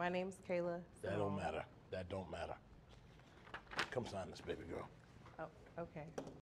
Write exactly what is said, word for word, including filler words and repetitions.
My name's Kayla. That don't Simone. matter. That don't matter. Come sign this, baby girl. Oh, okay.